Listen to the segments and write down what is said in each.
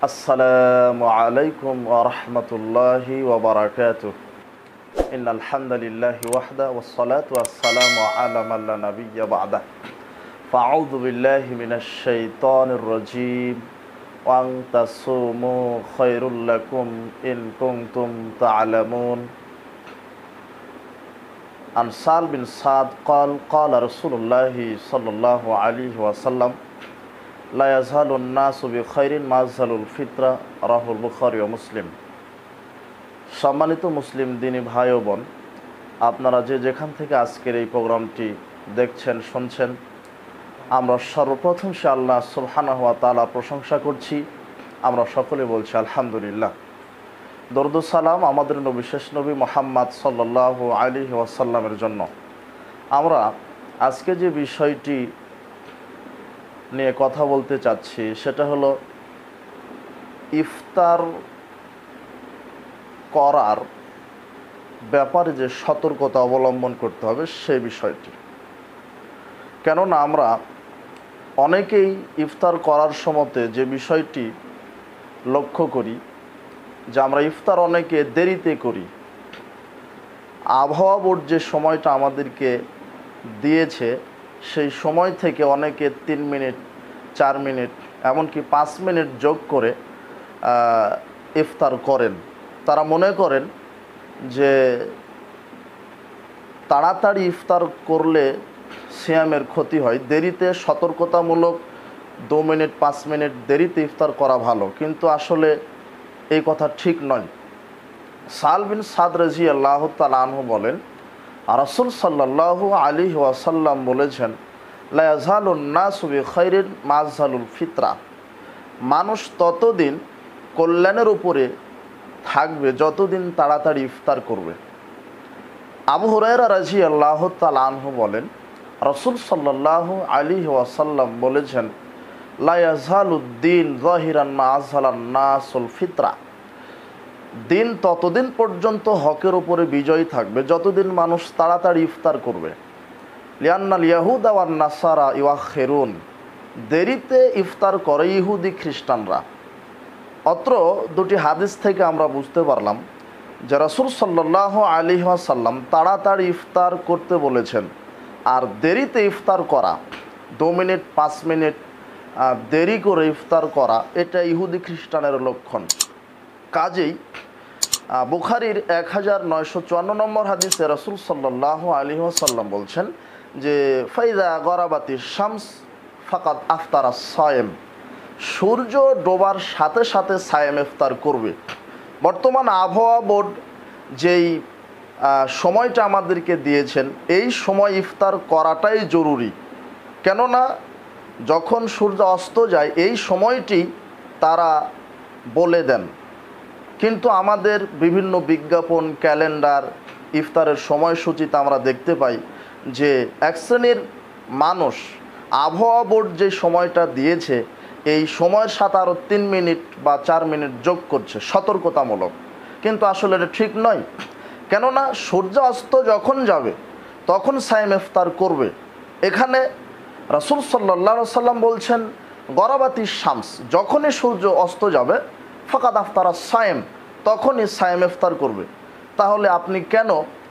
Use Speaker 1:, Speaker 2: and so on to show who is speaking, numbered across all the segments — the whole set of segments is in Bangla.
Speaker 1: আসসালামু আলাইকুম ওয়া রাহমাতুল্লাহি ওয়া বারাকাতুহু। ইন্নাল হামদালিল্লাহি ওয়াহদা ওয়াস সালাতু ওয়াস সালামু আলা মান লা নাবিয়্যা বা'দা। ফাআউযু বিল্লাহি মিনাশ শাইতানির রাজীম। ওয়া আন তাসুমু খায়রুল লাকুম ইন কুনতুম তা'লামুন। আন সাল বিন সাদ ক্বালা রাসূলুল্লাহি সাল্লাল্লাহু আলাইহি ওয়াসাল্লাম লা ইয়াযহালুন নাসু বিখাইরিন মা যালাল ফিতরা, রাহুল বুখারী ও মুসলিম। সম্মানিত মুসলিম দিনী ভাই ও বোন, আপনারা যে যেখান থেকে আজকের এই প্রোগ্রামটি দেখছেন শুনছেন, আমরা সর্বপ্রথম সে আল্লাহ সুবহানাহু ওয়া তাআলা প্রশংসা করছি। আমরা সকলে বলছি আলহামদুলিল্লাহ। দরুদ ও সালাম আমাদের নবী শেষ নবী মুহাম্মদ সাল্লাল্লাহু আলাইহি ওয়াসাল্লামের জন্য। আমরা আজকে যে বিষয়টি নিয়ে কথা বলতে চাচ্ছি সেটা হলো ইফতার করার ব্যাপারে যে সতর্কতা অবলম্বন করতে হবে সেই বিষয়টি। কেননা আমরা অনেকেই ইফতার করার সময়তে যে বিষয়টি লক্ষ্য করি যে আমরা ইফতার অনেকে দেরিতে করি। আবহাওয়া বোর্ড যে সময়টা আমাদেরকে দিয়েছে সেই সময় থেকে অনেকে 3 মিনিট 4 মিনিট এমনকি 5 মিনিট যোগ করে ইফতার করেন। তারা মনে করেন যে তাড়াতাড়ি ইফতার করলে সিয়ামের ক্ষতি হয়, দেরিতে সতর্কতামূলক 2 মিনিট 5 মিনিট দেরিতে ইফতার করা ভালো, কিন্তু আসলে এই কথা ঠিক নয়। সাল বিন সাদ রাদিয়াল্লাহু তাআলা আনহু বলেন, রাসূল সাল্লাল্লাহু আলাইহি ওয়াসাল্লাম বলেছেন, লা ইয়াযালুন নাসু বিখাইরিন মা যালাল ফিতরা, মানুষ ততদিন কল্যাণের উপরে থাকবে যতদিন তাড়াতাড়ি ইফতার করবে। আবু হুরায়রা রাদিয়াল্লাহু তাআলা আনহু বলেন, রাসূল সাল্লাল্লাহু আলাইহি ওয়াসাল্লাম বলেছেন, লা ইয়াযালুদ্দিন যাহিরান মা আযহালান নাসুল ফিতরা, দিন ততদিন পর্যন্ত হকের উপরে বিজয়ী থাকবে যতদিন মানুষ তাড়াতাড়ি ইফতার করবে। লিআন্নাল ইয়াহুদা ওয়ান নাসারা ইউআখিরুন, দেরিতে ইফতার করে ইহুদি খ্রিস্টানরা। অত্র দুটি হাদিস থেকে আমরা বুঝতে পারলাম যে রাসূল সাল্লাল্লাহু আলাইহি ওয়াসাল্লাম তাড়াতাড়ি ইফতার করতে বলেছেন, আর দেরিতে ইফতার করা 2 মিনিট 5 মিনিট দেরি করে ইফতার করা এটা ইহুদি খ্রিস্টানের লক্ষণ। কাজেই বুখারীর 1954 নম্বর হাদিসে রাসূল সাল্লাল্লাহু আলাইহি ওয়াসাল্লাম বলছেন যে ফাইজা গরাবাতি শামস ফাকাদ আফতারা সায়েম, সূর্য ডোবার সাথে সাথে সায়েম ইফতার করবে। বর্তমান আবহাওয়া বোর্ড যেই সময়টা আমাদেরকে দিয়েছেন এই সময় ইফতার করাটাই জরুরি। কেননা যখন সূর্য অস্ত যায় এই সময়টি তারা বলে দেন, কিন্তু আমাদের বিভিন্ন বিজ্ঞাপন ক্যালেন্ডার ইফতারের সময়সূচিতে আমরা দেখতে পাই যে এক শ্রেণীর মানুষ আবহাওয়া বোর্ড যে সময়টা দিয়েছে এই সময়ের সাথে আরও 3 মিনিট বা 4 মিনিট যোগ করছে সতর্কতামূলক, কিন্তু আসলে এটা ঠিক নয়। কেননা সূর্য অস্ত যখন যাবে তখন সায়েম ইফতার করবে। এখানে রাসূল সাল্লাল্লাহু আলাইহি ওয়াসাল্লাম বলছেন গরাবাতি শামস, যখনই সূর্য অস্ত যাবে ফাকাদ আফতারা সায়েম, তখনই সায়েম ইফতার করবে। তাহলে আপনি কেন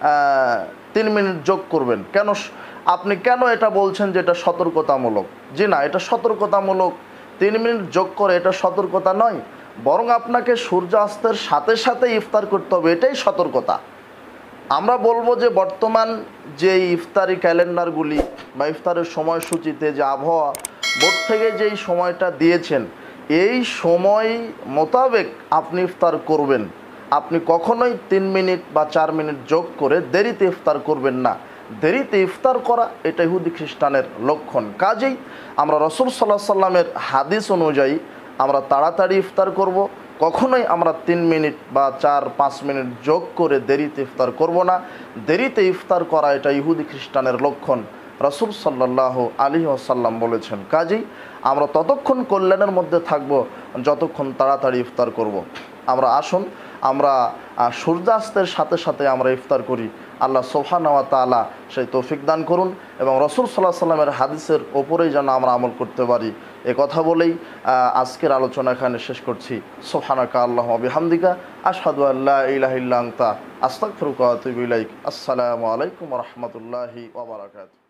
Speaker 1: 3 মিনিট যোগ করবেন? আপনি কেন এটা বলছেন যে এটা সতর্কতামূলক? জি না, এটা সতর্কতামূলক 3 মিনিট যোগ করে এটা সতর্কতা নয়, বরং আপনাকে সূর্যাস্তের সাথে সাথে ইফতার করতে হবে, এটাই সতর্কতা। আমরা বলবো যে বর্তমান যে ইফতারি ক্যালেন্ডারগুলি বা ইফতারের সময়সূচিতে যে আবহাওয়া বোর্ড থেকে যেই সময়টা দিয়েছেন এই সময় মোতাবেক আপনি ইফতার করবেন। আপনি কখনোই 3 মিনিট বা 4 মিনিট যোগ করে দেরিতে ইফতার করবেন না। দেরিতে ইফতার করা এটা ইহুদি খ্রিস্টানের লক্ষণ। কাজেই আমরা রাসূল সাল্লাল্লাহু আলাইহি ওয়াসাল্লামের হাদিস অনুযায়ী আমরা তাড়াতাড়ি ইফতার করব, কখনোই আমরা 3 মিনিট বা 4-5 মিনিট যোগ করে দেরিতে ইফতার করব না। দেরিতে ইফতার করা এটা ইহুদি খ্রিস্টানের লক্ষণ, রাসূল সাল্লাল্লাহু আলাইহি ওয়াসাল্লাম বলেছেন। কাজেই আমরা ততক্ষণ কল্যাণের মধ্যে থাকব যতক্ষণ তাড়াতাড়ি ইফতার করব। আমরা আসুন আমরা সূর্যাস্তের সাথে সাথে আমরা ইফতার করি। আল্লাহ সুবহানাহু ওয়া তাআলা সেই তৌফিক দান করুন এবং রাসূল সাল্লাল্লাহু আলাইহি ওয়াসাল্লামের হাদিসের ওপরেই যেন আমরা আমল করতে পারি, এ কথা বলেই আজকের আলোচনা এখানে শেষ করছি। সুবহানাকা আল্লাহুম্মা ওয়া বিহামদিকা আশহাদু আল্লা ইলাহা ইল্লা আনতা আস্তাগফিরুকা ওয়া আতুবু ইলাইক। আসসালামু আলাইকুম ওয়া রাহমাতুল্লাহি ওয়া বারাকাতুহু।